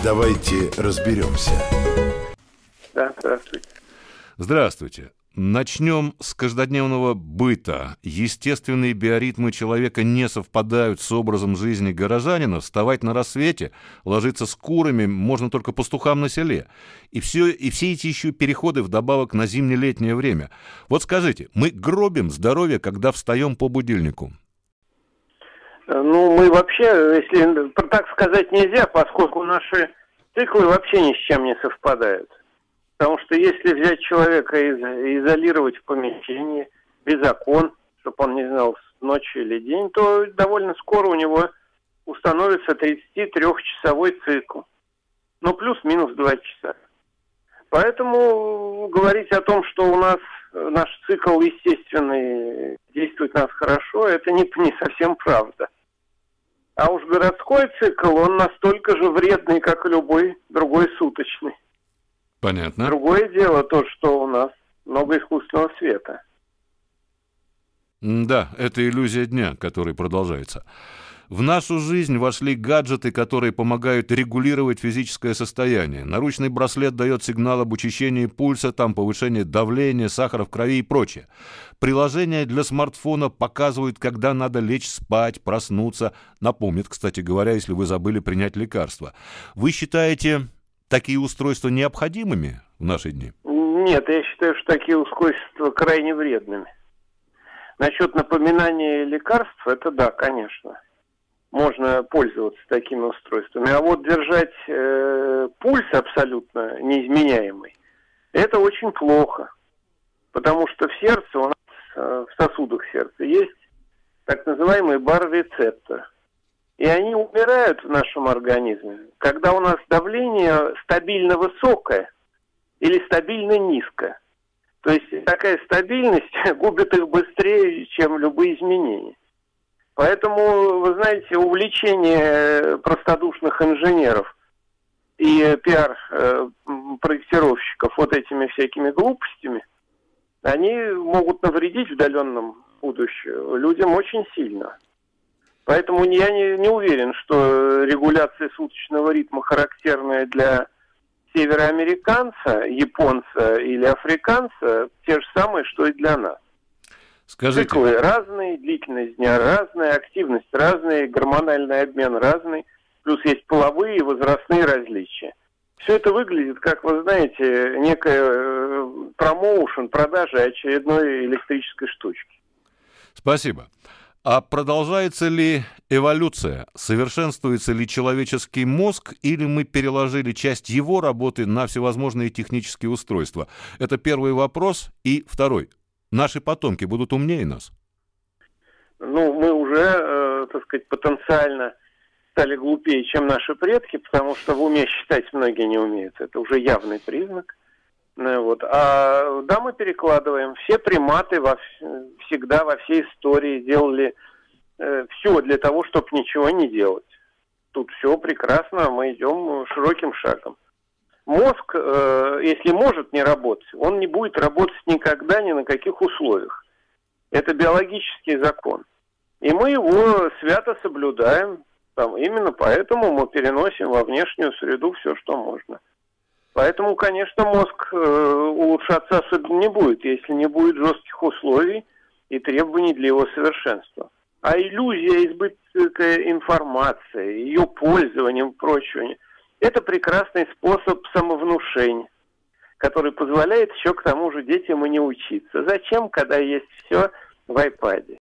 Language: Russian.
Давайте разберемся. Да, здравствуйте. Здравствуйте. Начнем с каждодневного быта. Естественные биоритмы человека не совпадают с образом жизни горожанина. Вставать на рассвете, ложиться с курами можно только пастухам на селе. И все эти еще переходы вдобавок на зимне-летнее время. Вот скажите, мы гробим здоровье, когда встаем по будильнику? Ну, мы вообще, если так сказать нельзя, поскольку наши циклы вообще ни с чем не совпадают. Потому что если взять человека и изолировать в помещении, без окон, чтобы он не знал, ночь или день, то довольно скоро у него установится 33-часовой цикл. Ну, плюс-минус 2 часа. Поэтому говорить о том, что у нас наш цикл естественный, действует нас хорошо, это не совсем правда. А уж городской цикл, он настолько же вредный, как и любой другой суточный. Понятно. Другое дело то, что у нас много искусственного света. Да, это иллюзия дня, который продолжается. В нашу жизнь вошли гаджеты, которые помогают регулировать физическое состояние. Наручный браслет дает сигнал об учащении пульса, там повышение давления, сахара в крови и прочее. Приложения для смартфона показывают, когда надо лечь спать, проснуться. Напомнит, кстати говоря, если вы забыли принять лекарство. Вы считаете такие устройства необходимыми в наши дни? Нет, я считаю, что такие устройства крайне вредными. Насчет напоминания лекарств, это да, конечно. Можно пользоваться такими устройствами. А вот держать пульс абсолютно неизменяемый, это очень плохо. Потому что в сердце, у нас в сосудах сердца есть так называемый барорецептор. И они умирают в нашем организме, когда у нас давление стабильно высокое или стабильно низкое. То есть такая стабильность губит их быстрее, чем любые изменения. Поэтому, вы знаете, увлечение простодушных инженеров и пиар-проектировщиков вот этими всякими глупостями, они могут навредить в отдаленном будущем людям очень сильно. Поэтому я не уверен, что регуляция суточного ритма, характерная для североамериканца, японца или африканца, те же самые, что и для нас. Скажите. Циклы разные, длительность дня разная, активность разная, гормональный обмен разный, плюс есть половые и возрастные различия. Все это выглядит, как вы знаете, некая промоушен, продажа очередной электрической штучки. Спасибо. А продолжается ли эволюция? Совершенствуется ли человеческий мозг, или мы переложили часть его работы на всевозможные технические устройства? Это первый вопрос. И второй. Наши потомки будут умнее нас? Ну, мы уже, так сказать, потенциально стали глупее, чем наши предки, потому что в уме считать многие не умеют. Это уже явный признак. Вот. А да, мы перекладываем. Все приматы всегда во всей истории делали все для того, чтобы ничего не делать. Тут все прекрасно, мы идем широким шагом. Мозг, если может не работать, он не будет работать никогда ни на каких условиях. Это биологический закон. И мы его свято соблюдаем. Именно поэтому мы переносим во внешнюю среду все, что можно. Поэтому, конечно, мозг улучшаться особенно не будет, если не будет жестких условий и требований для его совершенства. А иллюзия избытка информации, ее пользования и прочего, это прекрасный способ самовнушения, который позволяет еще к тому же детям и не учиться. Зачем, когда есть все в iPad?